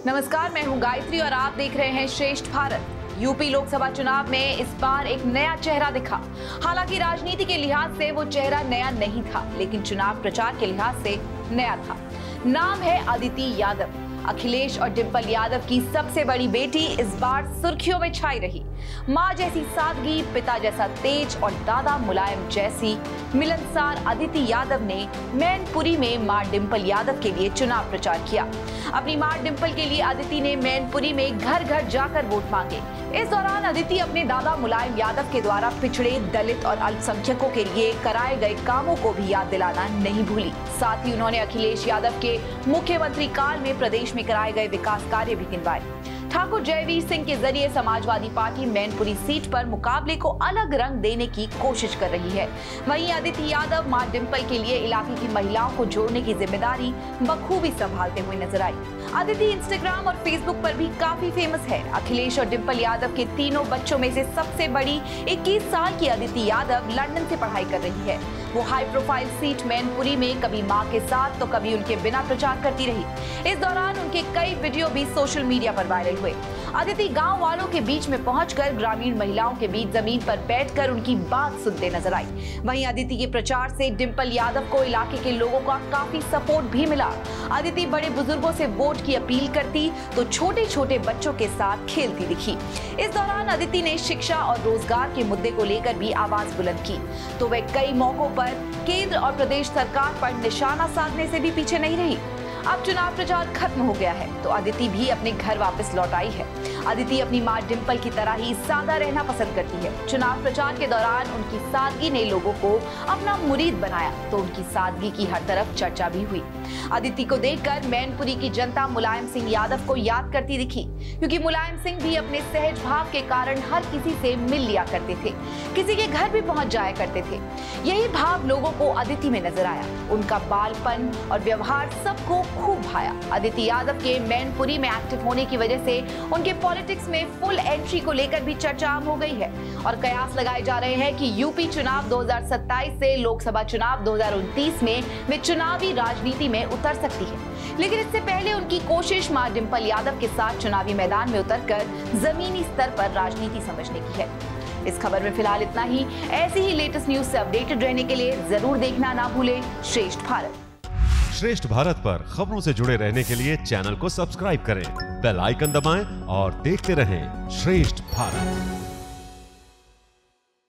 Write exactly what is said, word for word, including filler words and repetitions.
नमस्कार, मैं हूं गायत्री और आप देख रहे हैं श्रेष्ठ भारत। यूपी लोकसभा चुनाव में इस बार एक नया चेहरा दिखा। हालांकि राजनीति के लिहाज से वो चेहरा नया नहीं था, लेकिन चुनाव प्रचार के लिहाज से नया था। नाम है अदिति यादव। अखिलेश और डिंपल यादव की सबसे बड़ी बेटी इस बार सुर्खियों में छाई रही। मां जैसी सादगी, पिता जैसा तेज और दादा मुलायम जैसी मिलनसार अदिति यादव ने मैनपुरी में मां डिंपल यादव के लिए चुनाव प्रचार किया। अपनी मां डिंपल के लिए अदिति ने मैनपुरी में घर घर जाकर वोट मांगे। इस दौरान अदिति अपने दादा मुलायम यादव के द्वारा पिछड़े, दलित और अल्पसंख्यकों के लिए कराए गए कामों को भी याद दिलाना नहीं भूली। साथ ही उन्होंने अखिलेश यादव के मुख्यमंत्री काल में प्रदेश में कराए गए विकास कार्य भी गिनवाए। ठाकुर जयवीर सिंह के जरिए समाजवादी पार्टी मैनपुरी सीट पर मुकाबले को अलग रंग देने की कोशिश कर रही है। वहीं अदिति यादव मां डिंपल के लिए इलाके की महिलाओं को जोड़ने की जिम्मेदारी बखूबी संभालते हुए नजर आई। अदिति इंस्टाग्राम और फेसबुक पर भी काफी फेमस है। अखिलेश और डिंपल यादव के तीनों बच्चों में से सबसे बड़ी इक्कीस साल की अदिति यादव लंदन से पढ़ाई कर रही है। वो हाई प्रोफाइल सीट मैनपुरी में कभी मां के साथ तो कभी उनके बिना प्रचार करती रही। इस दौरान उनके कई वीडियो भी सोशल मीडिया पर वायरल हुए। अदिति गांव वालों के बीच में पहुंचकर ग्रामीण महिलाओं के बीच जमीन पर बैठकर उनकी बात सुनते नजर आई। वहीं अदिति के प्रचार से डिंपल यादव को इलाके के लोगों का काफी सपोर्ट भी मिला। अदिति बड़े बुजुर्गों से वोट की अपील करती तो छोटे छोटे बच्चों के साथ खेलती दिखी। इस दौरान अदिति ने शिक्षा और रोजगार के मुद्दे को लेकर भी आवाज बुलंद की, तो वह कई मौकों पर केंद्र और प्रदेश सरकार पर निशाना साधने से भी पीछे नहीं रही। अब चुनाव प्रचार खत्म हो गया है तो अदिति भी अपने घर वापस लौट आई है। अदिति अपनी मां डिंपल की तरह ही सादा रहना पसंद करती है। चुनाव प्रचार के दौरान उनकी सादगी ने लोगों को अपना मुरीद बनाया, तो उनकी सादगी की हर तरफ चर्चा भी हुई। अदिति को देखकर मैनपुरी की जनता मुलायम सिंह यादव को याद करती दिखी, क्योंकि मुलायम सिंह भी अपने सहज भाव के कारण हर किसी से मिल लिया करते थे, किसी के घर भी पहुंच जाया करते थे। यही भाव लोगों को अदिति में नजर आया। उनका बालपन और व्यवहार सबको खूब भाया। अदिति यादव के मैनपुरी में एक्टिव होने की वजह से उनके पॉलिटिक्स में फुल एंट्री को लेकर भी चर्चा आम हो गई है और कयास लगाए जा रहे हैं कि यूपी चुनाव दो हज़ार सत्ताईस से लोकसभा चुनाव दो हज़ार उनतीस में वे चुनावी राजनीति में उतर सकती है। लेकिन इससे पहले उनकी कोशिश मां डिंपल यादव के साथ चुनावी मैदान में उतरकर जमीनी स्तर पर राजनीति समझने की है। इस खबर में फिलहाल इतना ही। ऐसी ही लेटेस्ट न्यूज से अपडेटेड रहने के लिए जरूर देखना ना भूलें श्रेष्ठ भारत। श्रेष्ठ भारत पर खबरों से जुड़े रहने के लिए चैनल को सब्सक्राइब करें, बेल आइकन दबाएं और देखते रहें श्रेष्ठ भारत।